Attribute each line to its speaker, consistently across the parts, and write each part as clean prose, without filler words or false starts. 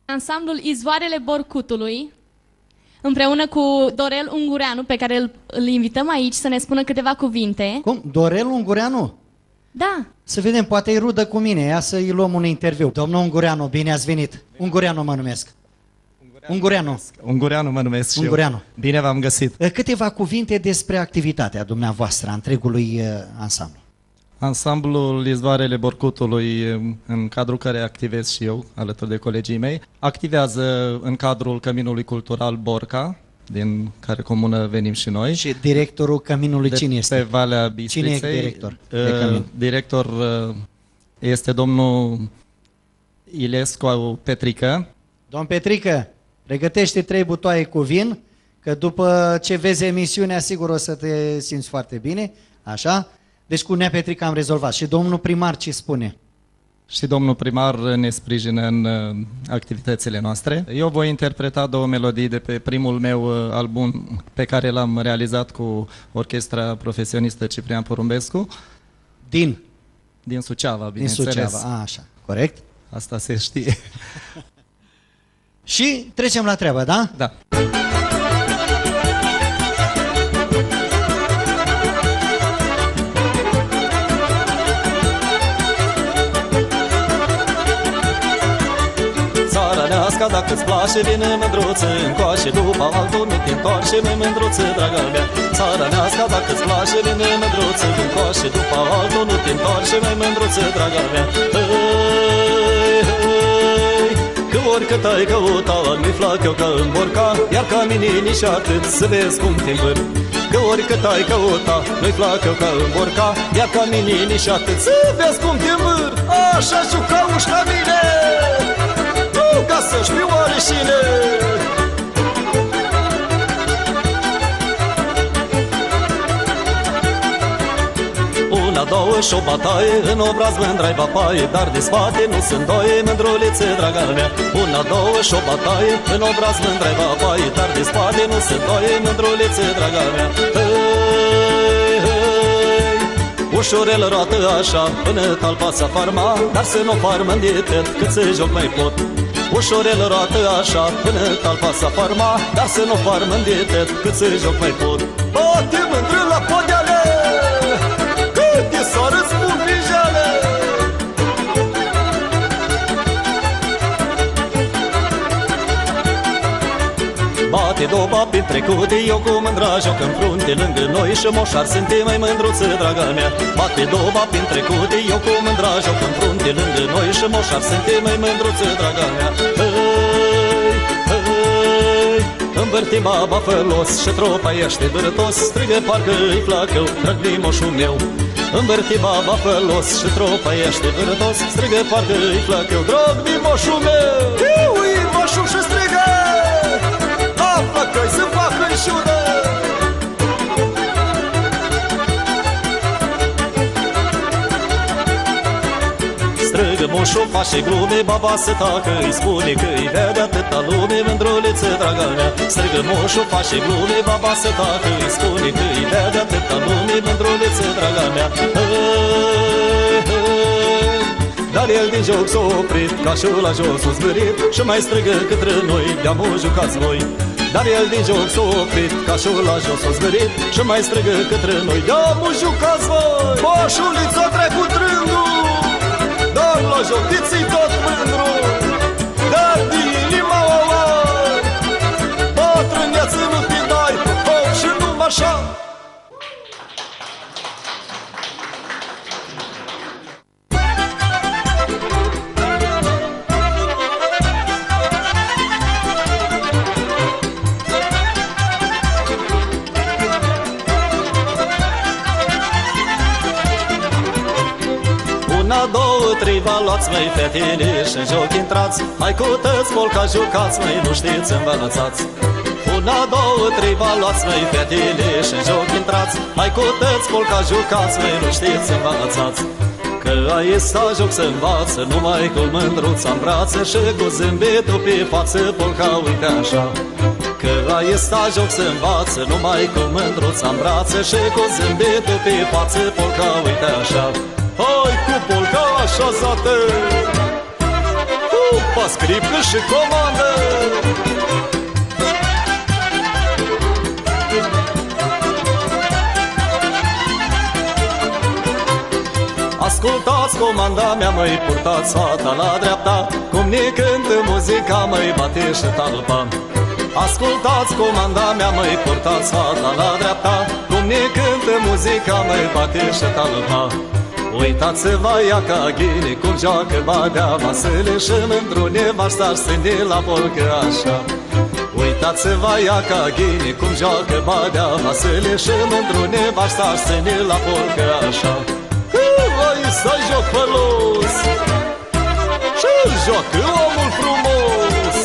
Speaker 1: Ansamblul Izvoarele Borcutului, împreună cu Dorel Ungureanu, pe care îl invităm aici să ne spună câteva cuvinte.
Speaker 2: Cum? Dorel Ungureanu?
Speaker 1: Da.
Speaker 2: Să vedem, poate e rudă cu mine, ia să-i luăm un interviu. Domnul Ungureanu, bine ați venit. Ungureanu mă numesc.
Speaker 3: Ungureanu mă numesc și
Speaker 2: Ungureanu.
Speaker 3: eu. Bine v-am găsit.
Speaker 2: Câteva cuvinte despre activitatea dumneavoastră, a întregului ansamblu.
Speaker 3: Ansamblul Izvoarele Borcutului, în cadrul care activez și eu, alături de colegii mei, activează în cadrul Căminului Cultural Borca, din care comună venim și noi.
Speaker 2: Și directorul Căminului cine este?
Speaker 3: Pe Valea Bistriței.
Speaker 2: Cine e director de Cămin?
Speaker 3: Director este domnul Ilescu Petrică.
Speaker 2: Domn Petrică, pregătește 3 butoaie cu vin, că după ce vezi emisiunea, sigur o să te simți foarte bine, așa? Deci cu Nea Petrică am rezolvat. Și domnul primar ce spune?
Speaker 3: Și domnul primar ne sprijină în activitățile noastre. Eu voi interpreta 2 melodii de pe primul meu album pe care l-am realizat cu orchestra profesionistă Ciprian Porumbescu.
Speaker 2: Din
Speaker 3: Suceava, bineînțeles.
Speaker 2: Din Suceava, așa, corect?
Speaker 3: Asta se știe.
Speaker 2: Și trecem la treabă, da?
Speaker 3: Da. Țarănească, dacă-ți place, vine mândruță încoace, după altul nu te întoarce, măi mândruță, draga mea. Țarănească, dacă-ți place, vine mândruță încoace, după altul nu te întoarce, măi mândruță, draga mea. Că oricât ai căutat, nu-i flac eu ca în Borca, iar ca mine nici atât, să vezi cum te învârt. Că oricât ai căutat, nu-i flac eu ca în Borca, iar ca mine nici atât, să vezi cum te învârt. Așa jucau-și ca mine, ca să știu oricine. Una, două și o bătaie, în obraz mândrai papaie, dar de spate nu sunt doie, mândrulițe, draga mea. Una, două și o bătaie, în obraz mândrai papaie, dar de spate nu sunt doie, mândrulițe, draga mea. Hei, hei, ușurel roată așa, până talpa să farma, dar să nu farmă de tot, cât să joc mai pot. Ușorel roată așa, până talpa să farma, dar să nu farmă de tot, cât să joc mai pot. Bate mândră la podeale, cât e soară spun grijale. Bate doba prin trecute, eu cu mândra joc în frunte lângă noi și moșar suntem, mai mândruță, draga mea. Bate doba prin trecute, eu cu mândra joc în frunte lângă noi și moșar suntem, mai mândruță, draga mea. Hei, hei, îmbărti baba fălos și tropa ește bărătos, strigă parcă-i flacău, drag de moșul meu. Îmbărti baba fălos și tropa ește bărătos, strigă parcă-i flacău, drag de moșul meu. Ui, moșul și strigă, flacăi să facă înșură. Strigă moșul, face glume, baba să tacă, îi spune că-i vede atâta lume, mândruliță, draga mea. Strigă moșul, face glume, baba să tacă, îi spune că-i vede atâta lume, mândruliță, draga mea. Hei, hei, dar el din joc s-a oprit, cașul la jos s-a zbărit și mai strigă către noi, de-amu jucați voi. Dar el din joc s-a oprit, cașul la jos s-a zbărit și mai strigă către noi, de-amu jucați voi. Moșulița trecut rândul, dar la joc diți-i tot mândru. Dar din inima oai, bătrâneață nu te dai, hop și numai așa. Una, două, trei, vă luați, măi, fetele, și-n joc intrați. Hai cu tăți, polca jucați, măi, nu știți, învățați. Una, două, trei, vă luați, măi, fetele, și-n joc intrați. Hai cu tăți, polca jucați, măi, nu știți, învățați. Că aici sta joc să învață, numai cu mândruța în brață și cu zâmbetul pe față, polca uite așa. Că aici sta joc să învață, numai cu mândruța în brață și cu zâmbetul pe față, polca uite așa. Hai cu polca așezată, Opa, scripcă și comandă! Ascultați comanda mea, măi, purtați fata la dreapta, cum ne cântă muzica, măi, bate și talpa. Ascultați comanda mea, măi, purtați fata la dreapta, cum ne cântă muzica, măi, bate și talpa. Uitați-vă ea ca ghine, cum joacă badea vasele și mândru nevasta stâne la polcă așa. Uitați-vă ea ca ghine, cum joacă badea vasele și mândru nevasta stâne la polcă așa. Hai să joc fălos și-l joacă omul frumos.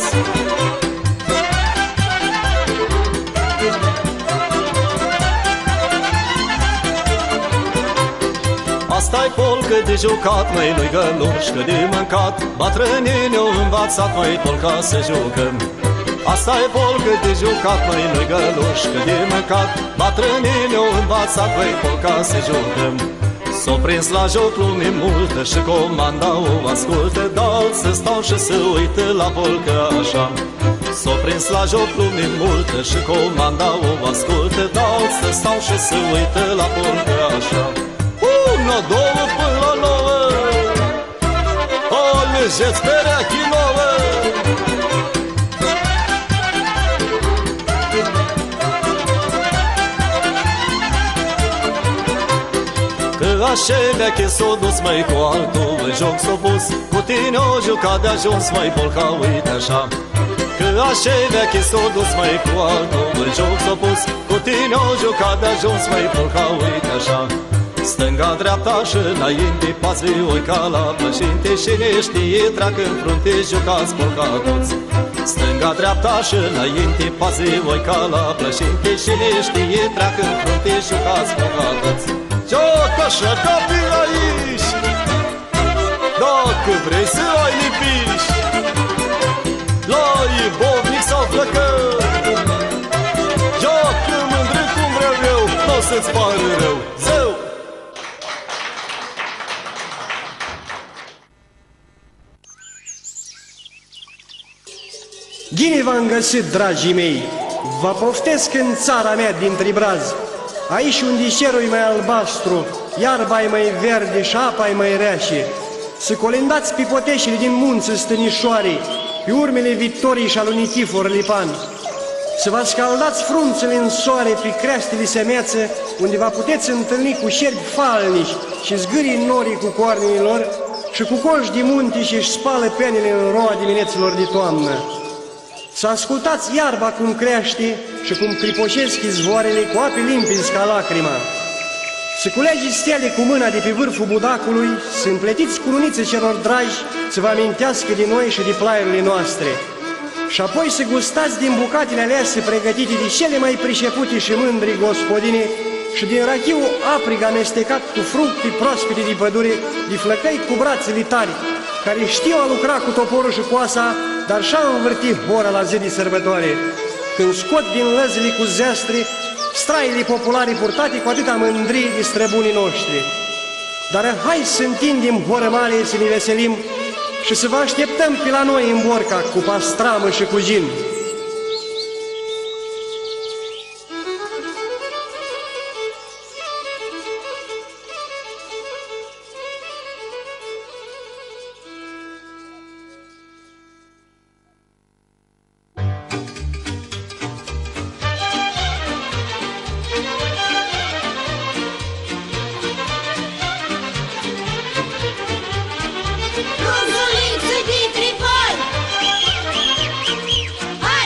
Speaker 3: Asta-i polcă de jucat, măi, nu-i gălușcă de mâncat. Bătrânii ne-au învățat, măi, polca să jucăm. Asta-i polcă de jucat, măi, nu-i gălușcă de mâncat. Bătrânii ne-au învățat, măi, polca să jucăm. S-o prins la joc lumii multă și comanda o ascultă, dar să stau și să uită la polcă așa. S-o prins la joc lumii multă și comanda o ascultă, dar să stau și să uită la polcă așa. Una, două, până la nouă, alegeți perechii nouă. Că așa veche s-o dus, măi, cu altul în joc s-o pus, cu tine o jucat de ajuns, măi, polca, uite așa. Că așa veche s-o dus, măi, cu altul în joc s-o pus, cu tine o jucat de ajuns, măi, polca, uite așa. Stânga, dreapta și înainte, pați oi ca la plășinte, și ne știe trac în frunte, jucați polca toți. Stânga, dreapta și înainte, pați oi ca la plășinte, și ne știe trac în frunte, jucați polca toți. Joacă așa ca pe aici, dacă vrei să ai lipiș, la ibovnic sau flăcări. Joacă mândră cum vreau eu, n-o să-ți pară rău, zău!
Speaker 4: Bine v-am găsit, dragii mei! Vă poftesc în țara mea dintre brazi. Aici unde cerul e mai albastru, iarba e mai verde și apa e mai reașe. Să colindați pe poteșile din munță stănișoare, pe urmele victoriei și al lui Nichifor Lipan. Să vă scaldați frunțele în soare pe creastele semeață, unde vă puteți întâlni cu șerpi falnici și zgârii norii cu coarnele lor și cu coși de munte și își spală penele în roa dimineților de toamnă. Să ascultați iarba cum crește și cum cripoșesc izvoarele cu ape limpizi ca lacrima. Să culegeți stele cu mâna de pe vârful budacului, să împletiți cununițe celor dragi, să vă amintească de noi și de plaierile noastre. Și apoi să gustați din bucatele alese pregătite de cele mai pricepute și mândri gospodine și din rachiul aprig amestecat cu fructe proaspete de pădure, de flăcăi cu brațele tari, care știu a lucra cu toporul și coasa, dar și-a învârtit hora la zi de sărbătoare, când scot din lăzile cu zeastre straile populare purtate cu atâta mândrie de străbunii noștri. Dar hai să întindem horă mare, să ne veselim și să vă așteptăm pe la noi în Borca cu pastramă și cu gin.
Speaker 5: Frunzuliță de tricoi,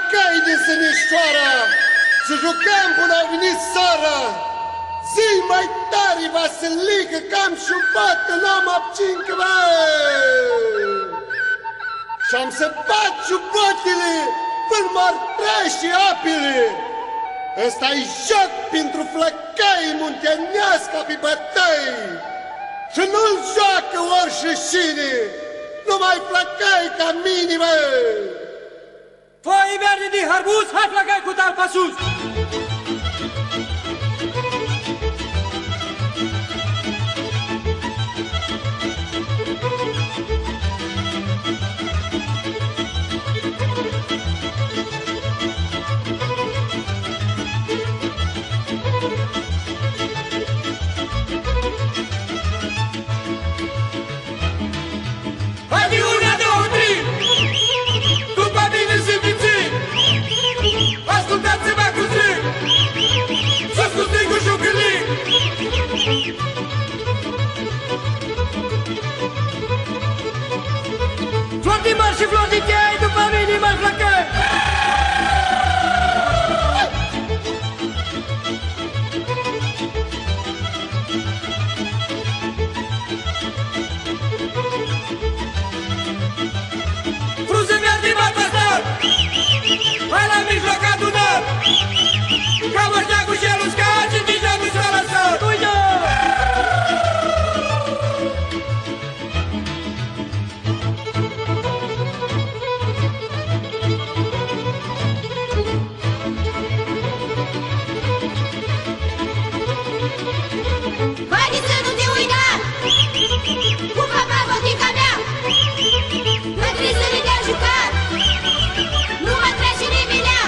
Speaker 5: flăcăi din Sănișoara, să jucăm până au venit seara. Zi mai tare, Vasilică, că am șubat, că n-am abcincă, bă! Și-am să bat șubotile până m-ar trește apele. Ăsta-i joc pentru flăcăi muntenească pe bătăi. Și nu-l joacă oricine, numai flăcăi ca mine, bă!
Speaker 6: Foi verde de harbuz, hai flăcăi cu talpa sus! Ascultați-mă cu zi! Sus cu stingul și-o gândit! Flori din mări și flori din chei, după mine mă flăcăi! Frunze mi-a bată star! Hai la mijloc adunăm! Ca măștea cu șelul scaci, în tijă nu s-a lăsat! Uite!
Speaker 7: Haideți să nu te uita! Cu papagotica mea! Pentru să ne dea jucat! Nu mă trece nimenea!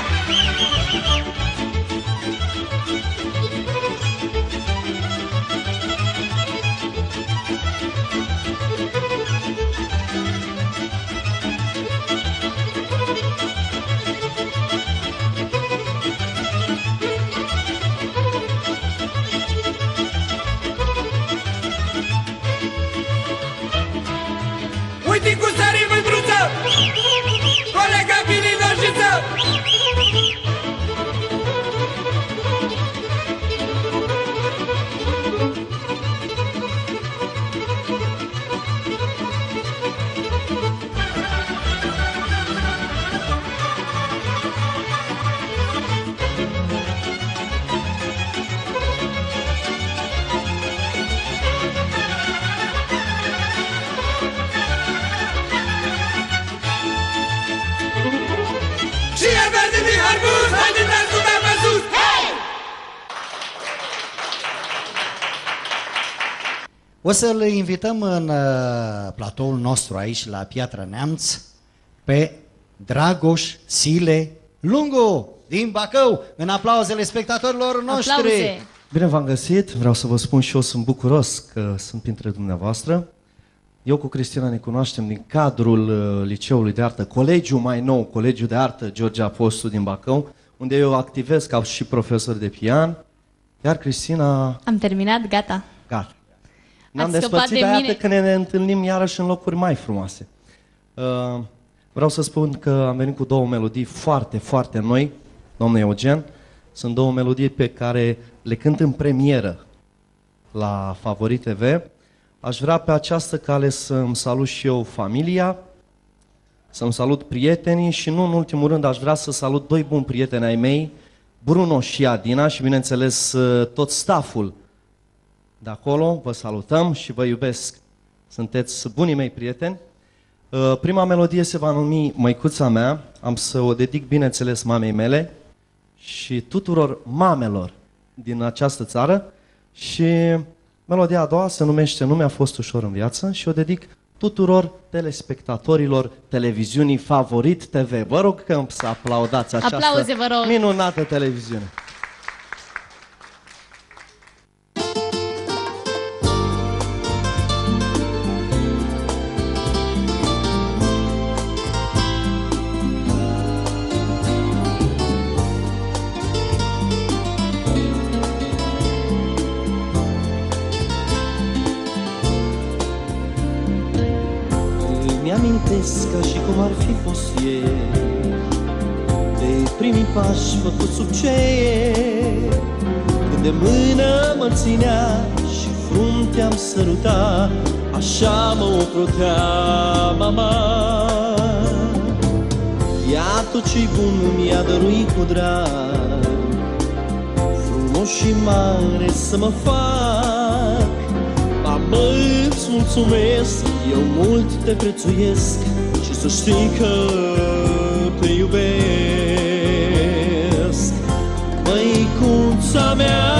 Speaker 6: Uite cum sărim mândruță! Colega Bini Dorjiță! Și e verde din harbuz, haideți cu talpa sus! Hei!
Speaker 2: O să-l invităm în platoul nostru aici la Piatra Neamț pe Dragoș Sile Lungu din Bacău, în aplauzele spectatorilor noștri.
Speaker 1: Aplauze!
Speaker 8: Bine v-am găsit, vreau să vă spun și eu sunt bucuros că sunt printre dumneavoastră. Eu cu Cristina ne cunoaștem din cadrul Liceului de Artă, colegiul mai nou, Colegiul de Artă George Apostu din Bacău, unde eu activez ca și profesor de pian, iar Cristina...
Speaker 1: Am terminat, gata.
Speaker 8: Gata. Ne-am
Speaker 1: Ați scăpat
Speaker 8: despărțit,
Speaker 1: de
Speaker 8: dar
Speaker 1: mine.
Speaker 8: iată că ne întâlnim iarăși în locuri mai frumoase. Vreau să spun că am venit cu două melodii foarte, foarte noi, domnul Eugen. Sunt două melodii pe care le cânt în premieră la Favorit TV. Aș vrea pe această cale să-mi salut și eu familia, să-mi salut prietenii și nu în ultimul rând aș vrea să salut doi buni prieteni ai mei, Bruno și Adina și bineînțeles tot stafful de acolo. Vă salutăm și vă iubesc, sunteți bunii mei prieteni. Prima melodie se va numi Măicuța mea, am să o dedic bineînțeles mamei mele și tuturor mamelor din această țară și melodia a doua se numește Nu mi-a fost ușor în viață și o dedic tuturor telespectatorilor televiziunii Favorit TV. Vă rog că să aplaudați această
Speaker 1: Aplauze, vă rog.
Speaker 8: minunată televiziune.
Speaker 3: Mi-amintesc ca și cum ar fi fost ieri de
Speaker 9: primii pași făcut sub cer, când de mână mă ținea și fruntea-mi săruta, așa mă ocrotea mama. Ia tot ce-i bun mi-a dăruit cu drag, frumos și mare să mă fac. Mamă, îți mulțumesc, eu mult te prețuiesc și să știi că te iubesc. Măicuța mea,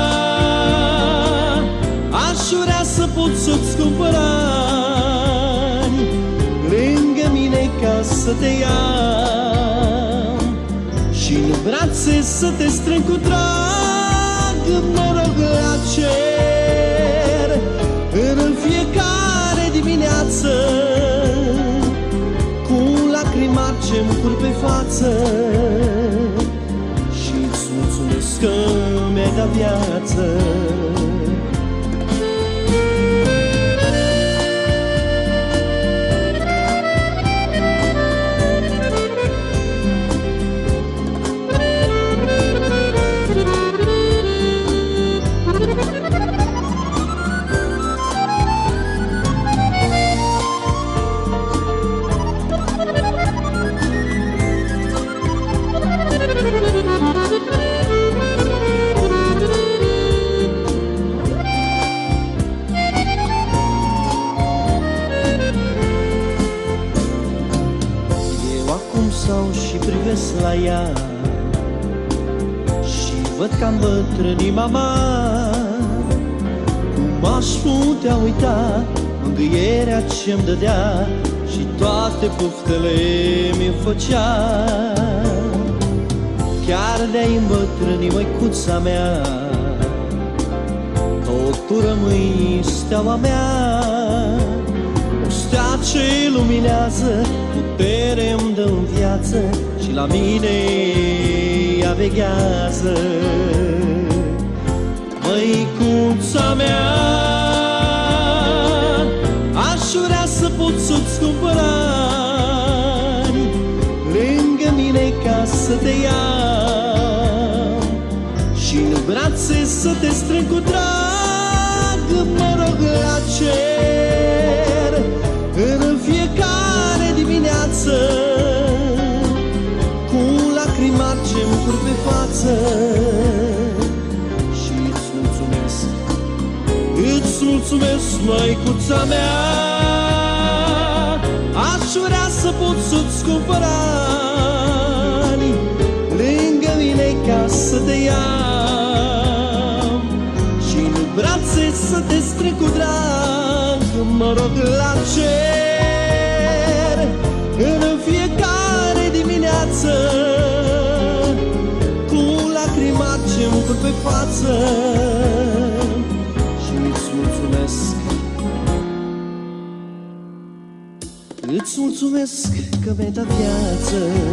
Speaker 9: aș vrea să pot să-ți cumpăr ani lângă mine ca să te iau și în brațe să te strâng cu drag. Mă rog la cer în fiecare dimineață, cu lacrimar ce-mi curg pe față, și-ți mulțumesc că mi-ai dat viață. La ea și văd că-am bătrânit mama. Cum aș putea uita mângâierea ce-mi dădea și toate poftele mi-o făcea. Chiar de-ai îmbătrâni, măicuța mea, tot tu rămâi steaua mea, o stea ce luminează, putere-mi dă în viață și la mine ea veghează. Măicuța mea, aș vrea să pot să-ți cumpăr ani lângă mine ca să te iau și în brațe să te strâng cu drag. Mă rog la cer în fiecare dimineață, lacrimar ce-mi curg pe față, și îți mulțumesc, îți mulțumesc, măicuța mea. Aș vrea să pot să-ți cumpăr ani lângă mine ca să te iau și în brațe să te strâng cu drag. Mă rog la cer în fiecare dimineață, ce-mi curg pe față, și îți mulțumesc, îți mulțumesc că mi-ai dat viață.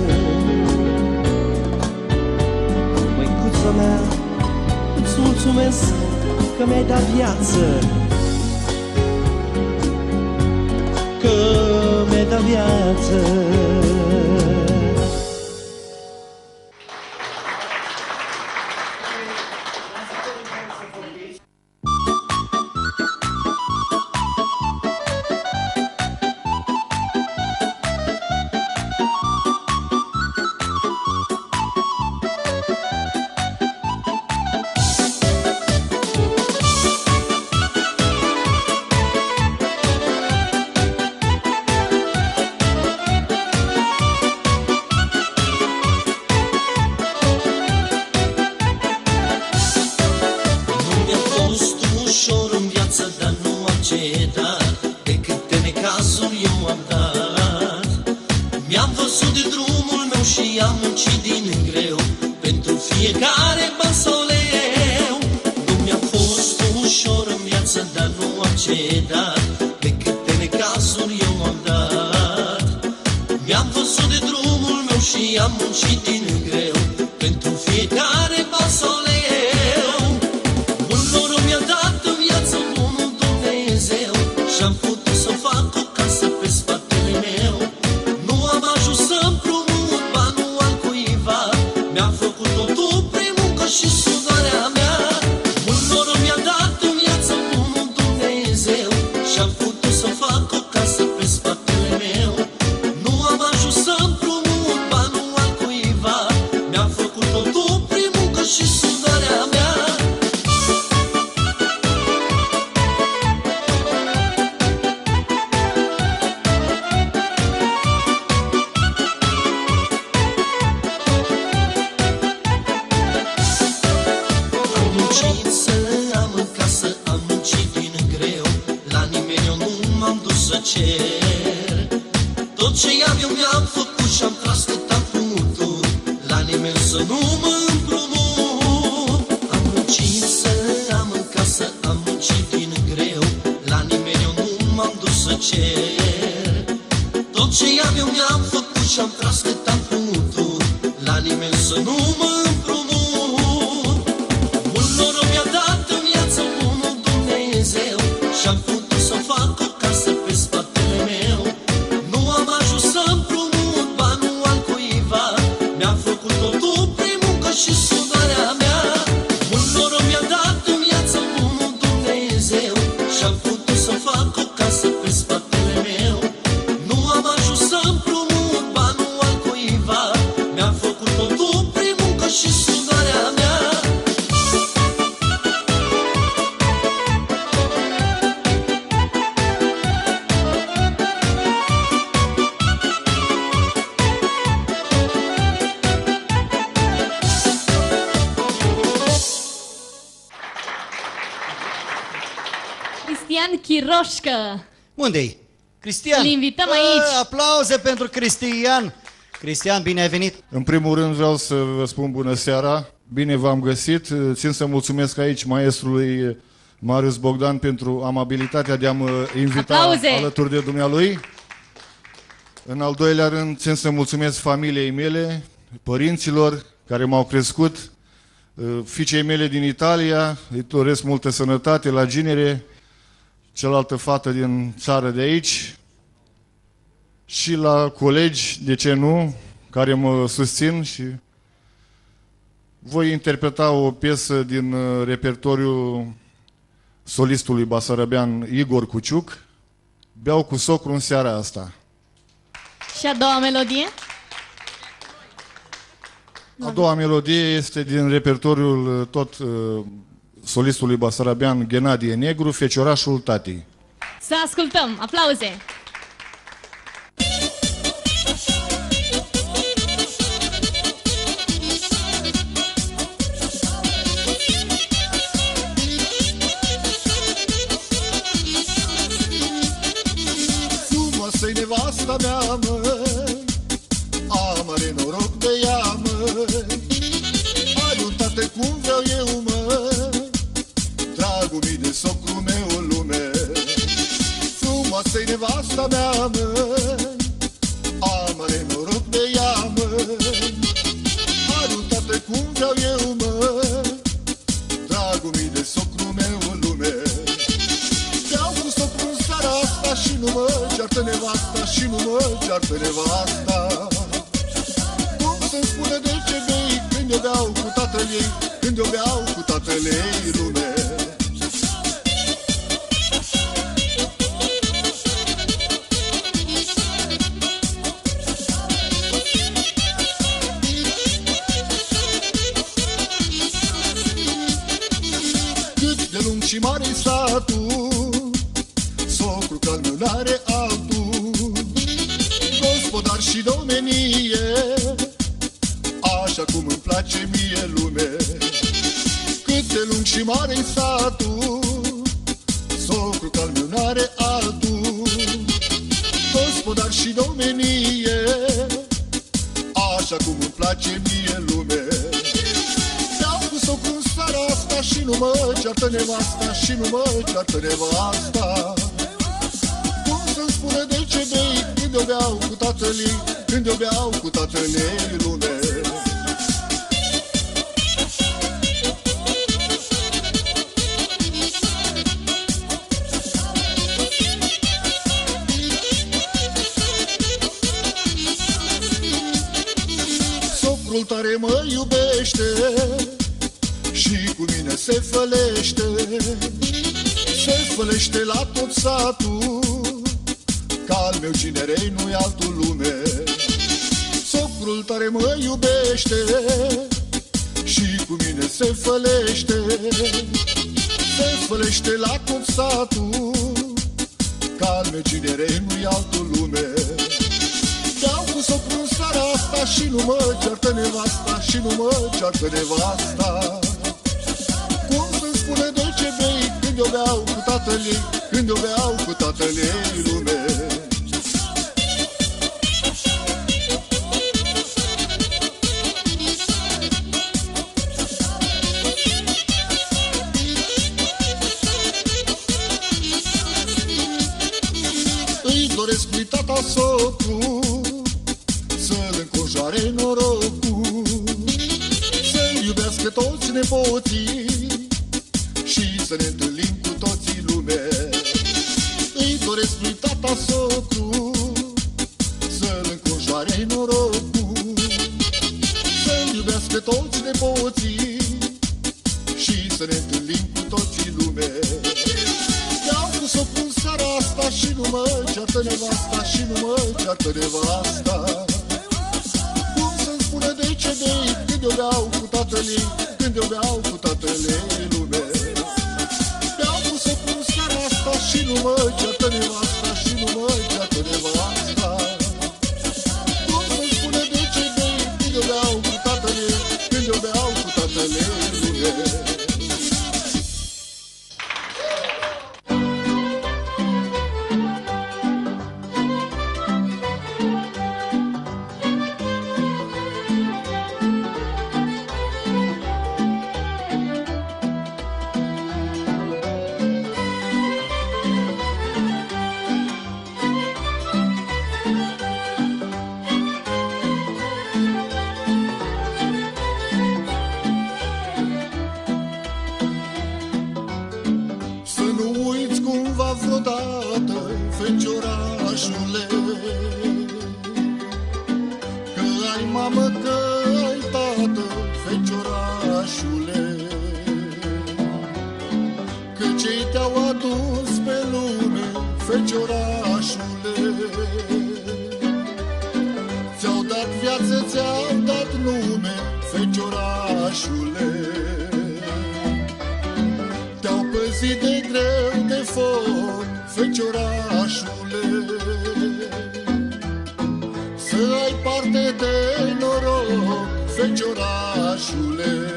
Speaker 9: Măicuța mea, îți mulțumesc că mi-ai dat viață, că mi-ai dat viață.
Speaker 10: Nu am ajuns să împrumut banul al cuiva.
Speaker 9: Mi-a făcut totul prin muncă și sudarea mea. Mult noroc mi-a dat în viață bunul Dumnezeu și-am putut să fac o casă pe spatele meu. Nu am ajuns să împrumut banul al cuiva. Mi-a făcut totul prin muncă și sudarea mea. Tot ce am eu mi-am făcut și-am tras cât am putut. La nimeni să nu mă împrumut. Am muncit să am în casă, am muncit din greu. La nimeni eu nu m-am dus să cer. Tot ce am eu mi-am făcut și-am tras cât am putut. La nimeni să nu mă împrumut. Mult noroc mi-a dat în viață bunul Dumnezeu și-am putut să fac o casă pe spatele meu. Nu am ajuns să împrumut banul al cuiva. Mi-a făcut totul prin muncă și sudarea mea. Mult noroc mi-a dat în viață bunul Dumnezeu și-am putut să fac o casă pe spatele meu. Nu am ajuns să împrumut banul al cuiva. Mi-a făcut totul prin muncă și sudarea mea.
Speaker 1: Cristian Chiroșcă.
Speaker 2: Unde-i? Cristian?
Speaker 1: Îl invităm aici.
Speaker 2: Aplauze pentru Cristian. Cristian, bine ai venit.
Speaker 10: În primul rând vreau să vă spun bună seara. Bine v-am găsit. Țin să mulțumesc aici maestrului Marius Bogdan pentru amabilitatea de a mă invita alături de dumnealui. În al doilea rând, țin să mulțumesc familiei mele, părinților care m-au crescut, fiicei mele din Italia, îi doresc multă sănătate, la Ginere, cealaltă fată din țară de aici, și la colegi, de ce nu, care mă susțin. Și voi interpreta o piesă din repertoriul solistului basarabean Igor Cuciuc, Beau cu socru în seara asta.
Speaker 1: Și a doua melodie?
Speaker 10: A doua melodie este din repertoriul tot solistului basarabean Ghenadie Negru, Feciorașul Tatii.
Speaker 1: Să ascultăm! Aplauze!
Speaker 5: Frumoasă-i nevasta mea, măi, am are noroc de ea, măi. Ai un tată cum vreau eu, măi, dragul mii de socru meu în lume. Frumoasă-i nevasta mea, măi, am are noroc de ea, măi. Ai un tată cum vreau eu, măi, dragul mii de socru meu în lume. Beau cu socru în seara asta și nu mă ceartă nevasta, și nu mă ceartă nevasta. Cum să-mi spune de ce bei când eu beau cu tatăl ei, când eu beau cu tatăl ei lume? Cât de lung și mare-i satul, socru că n-are altul, gospodar și domenie, așa cum îmi place mie lume. Cât de lung și mare-i satul, socru că n-are altul, gospodar și domenie, așa cum îmi place mie lume. Beau cu socru în seara asta și nu mă ceartă nevasta, și nu mă ceartă nevasta. Cum să-mi spune de ce bei când eu beau cu tatăl ei, când eu beau cu tatăl ei lume? Socrul tare tare mă iubește și cu mine se fălește. Se fălește la tot satul, că al meu cinerei nu-i altul lume. Socrul tare mă iubește și cu mine se fălește. Se fălește la tot satul, că al meu cinerei nu-i altul lume. Beau cu socrul în seara asta și nu mă ceartă nevasta, și nu mă ceartă nevasta. Cum să-mi spune de ce bei când eu beau cu tatăl ei, când eu beau cu tatăl ei lume? Îi doresc lui tata socru să-l înconjoare norocul, să-l iubească toți nepoții și să ne întâlnim cu toții lume. Îi doresc lui tata socru să-l înconjoare norocul, să-l iubească toți nepoții și să ne întâlnim cu toții lume. Beau cu socru în seara asta și nu mă ceartă nevasta, și nu mă ceartă nevasta. Cum să-mi spune de ce bei când eu beau cu tatăl ei, când eu beau cu tatăl ei lume? Beau cu socru în seara asta și nu mă ceartă nevasta, și nu mă ceartă nevasta. Cum să-mi spune de ce bei când eu beau cu tatăl ei, când eu beau cu tatăl ei lume? Vreodată, feciorașule, că ai mamă, că ai tată, feciorașule, că cei te-au adus pe lume, feciorașule, ți-au dat viață, ți-au dat nume, feciorașule, te-au păzit de greu, de foc, feciorașule, să ai parte de noroc, feciorașule.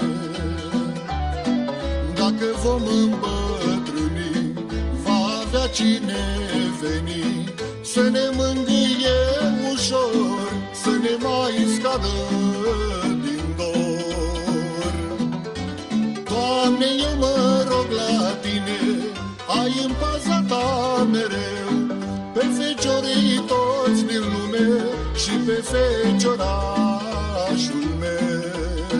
Speaker 5: Dacă vom îmbătrâni, va avea cine veni să ne mângâie ușor, să ne mai scadă din dor. Doamne, eu mă rog la Tine, ai în paza Ta mereu pe feciorii toți din lume și pe feciorașul meu.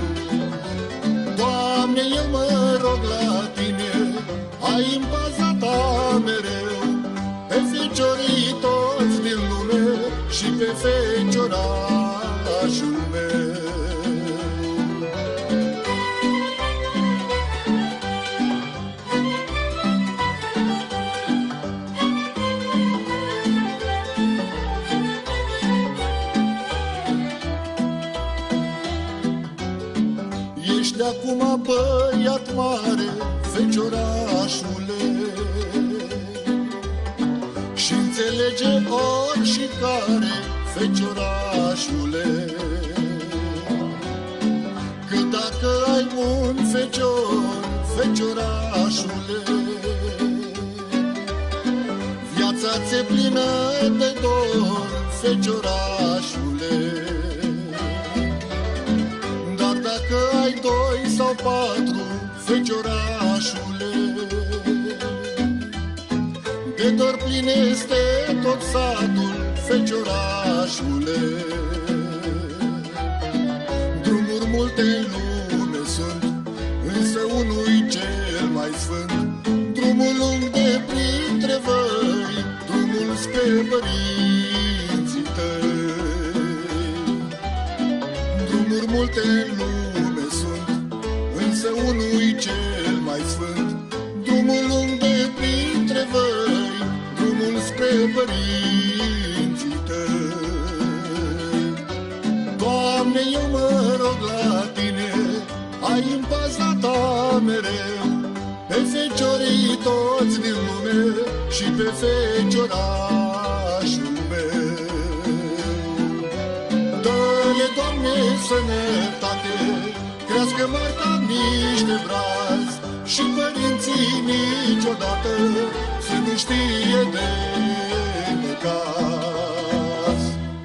Speaker 5: Doamne, eu mă rog la Tine, ai în paza Ta mereu pe feciorii toți din lume și pe feciorașul meu. Ești acum băiat mare, feciorașule, și înțelege oricare, feciorașule, că dacă ai un fecior, feciorașule, viața ți-e plină de dor, feciorașule. Dar dacă ai 2 sau 4, feciorașule, de dor plin este tot satul, feciorașule. Drumuri multe în lume sunt, însă unul-i cel mai sfânt. Drumul lung de printre văi, drumul spre părinții tăi. Drumul multe în lume sunt, însă unul-i cel mai sfânt. Drumul lung de printre văi, drumul spre părinții tăi. Doamne, eu mă rog la Tine, ai în paza Ta mereu pe feciorii toți din lume și pe feciorașul meu. Dă-le, Doamne, sănătate, crească Marta niște brazi și părinții niciodată să nu știe de necaz.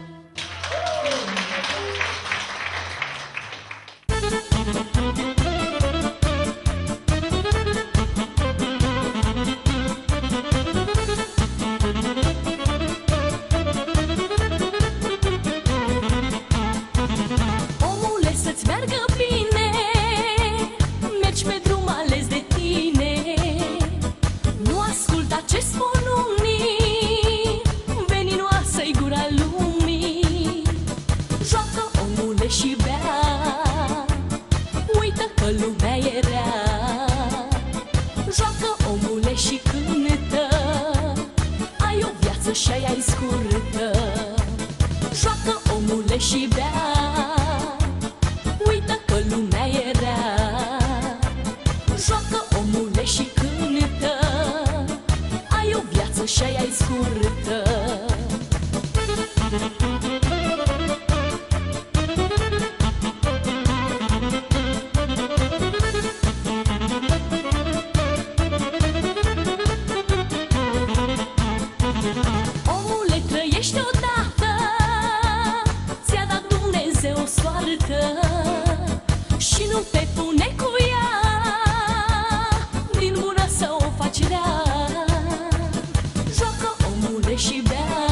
Speaker 11: Omule, să-ți meargă bine, mergi pe drum ales de tine. Nu asculta ce spun unii, veninoasă-i gura lumii. Joacă, omule, și bea, uită că lumea e rea. Joacă, omule, și cântă, ai o viață și-ai scurtă. Joacă, omule, și bea, uită că lumea e rea. Joacă, omule, și cântă, ai o viață și-ai scurtă. Omule, trăiești odată, ți-a dat Dumnezeu o soartă și nu te pune cu ea, din bună să o faci rea. Joacă, omule, și bea,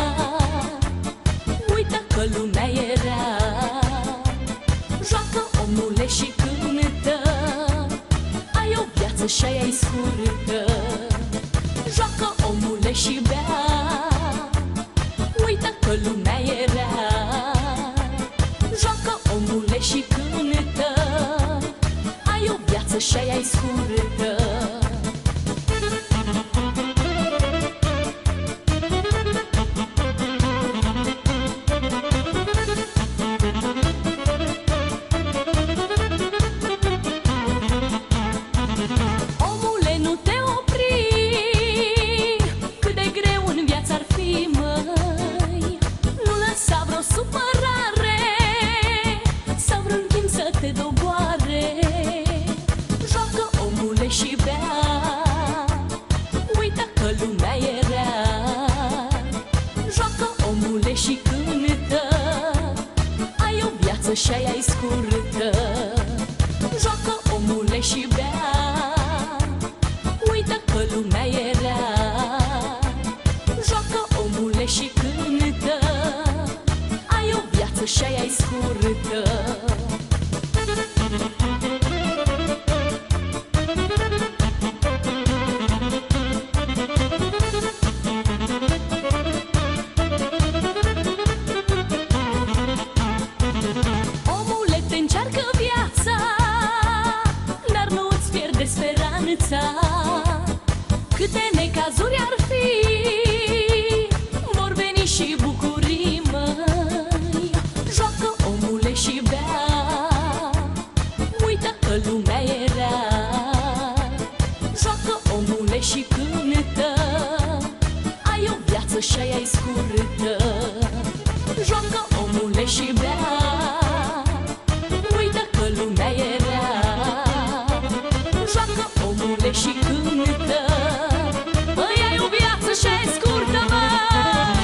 Speaker 11: uită că lumea e rea. Joacă, omule, și cântă, ai o viață și-ai scurtă. Joacă, omule, și bea, uită că lumea e rea. Joacă, omule, și cântă, ai o viață și-ai scurtă. Omule, nu te opri, cât de greu în viață ar fi, măi. Nu lăsa vreo supărare sau vreun timp să te doboare. Joacă, omule, și bea, uită că lumea e rea. Joacă, omule, și cântă, ai o viață și-ai scurtă. Joacă, omule, și bea, uită că lumea e rea. Joacă, omule, și cântă, ai o viață și-ai scurtă. Omule, te încearcă viața, dar nu îți pierde speranța. Câte necazuri ar fi, vor veni și bucurii, măi. Joacă, omule, și bea, uită că lumea e rea. Joacă, omule, și cântă, ai o viață și-ai scurtă. Joacă, omule, și bea, uită că lumea e rea. Joacă, omule, și cântă, băi, ai o viață și-ai scurtă, băi.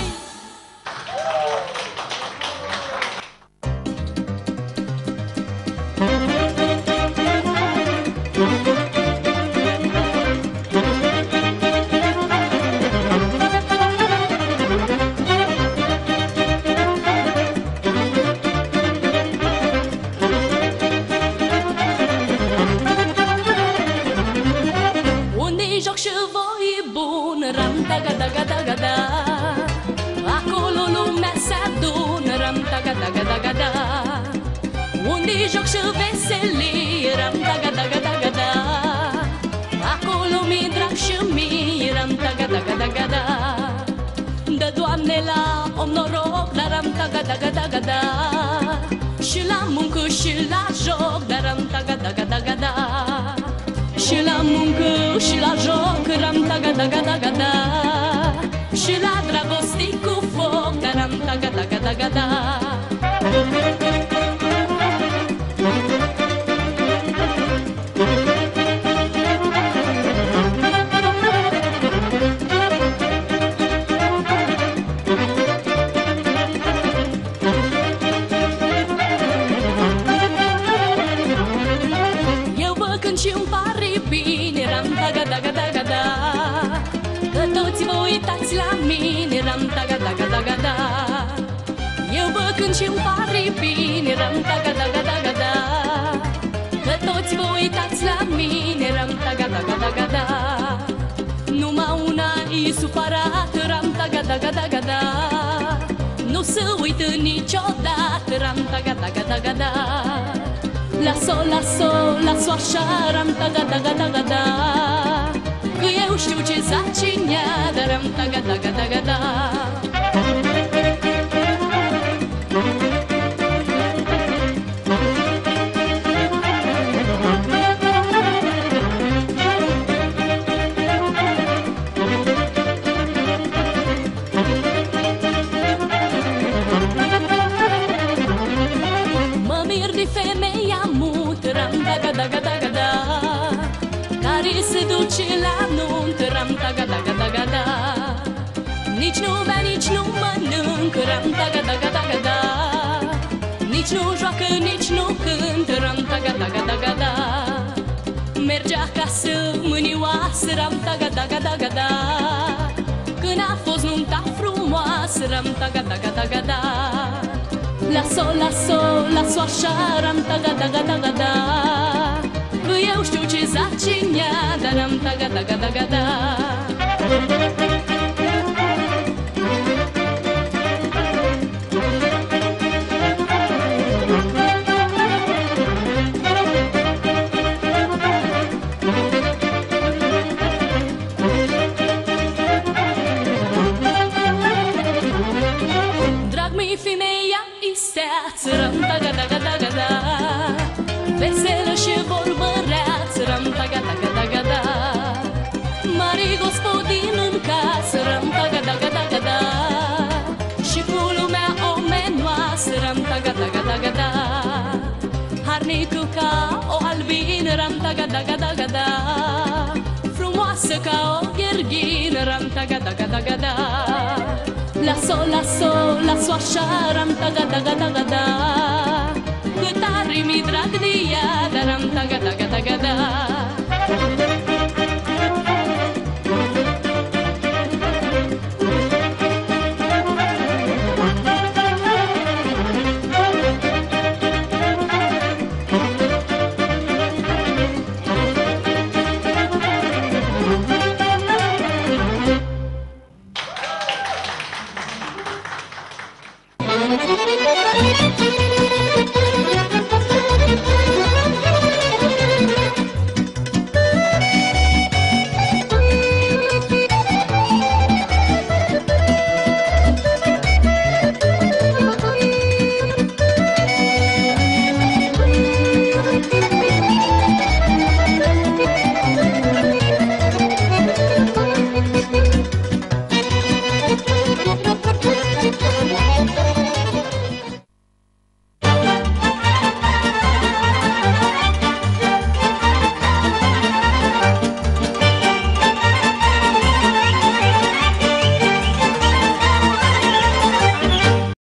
Speaker 11: Unde-i joc și voi bun, ram-ta-ga-da-ga-da-ga-da. Acolo lumea se adună, ram-ta-ga-da-ga-da-ga-da. Unde-i joc și veselie, ram taga taga taga da. Acolo mi-e drag și mie, ram taga taga taga da. Dă Doamne la om noroc, la ram taga taga taga da. Și la muncă și la joc, dar ram taga taga taga da. Și la muncă și la joc, ram taga taga taga da. Și la dragoste cu foc, dar ram taga taga taga da. Și-mi pare bine, ram taga taga taga da. Că toți vă uitați la mine, ram taga taga taga da. Eu vă cânt și-mi pare bine, ram taga taga taga da. Că toți vă uitați la mine, ram taga taga taga da. Numai una e supărat, ram taga taga taga da. Nu se uită niciodată, ram taga taga taga da. Las-o, las-o, las-o așa, ram taga taga taga da. Că eu știu ce zace în ea, dar ram taga taga taga da. Mă mir de femeia mut, ram taga taga taga da. Care se duce la nuntă, ram taga taga taga da. Nici nu bea, nici nu mănâncă, ram taga taga taga da. Nici nu joacă, nici nu cântă, ram taga taga taga da. Merge acasă mânioasă, ram taga taga taga da. Când a fost nunta frumoasă, ram taga taga taga da. Las-o, las-o, las-o așa, ram taga taga taga da. Că eu știu ce zace în ea, dar ram taga taga taga da. Drag mi-i femeia isteață, ram taga taga taga da. Veselă și vorbăreață, ram taga taga taga da. Mare gospodin în casă, ram taga taga taga da. Și cu lumea omenoasă, ram taga taga taga da. Harnică ca o albină, ram taga taga taga da. Frumoasă ca o gherghină, ram taga taga taga da. Las-o, las-o, las-o așa, ram taga taga taga da. Cât are mi drag de ea, dar ram taga taga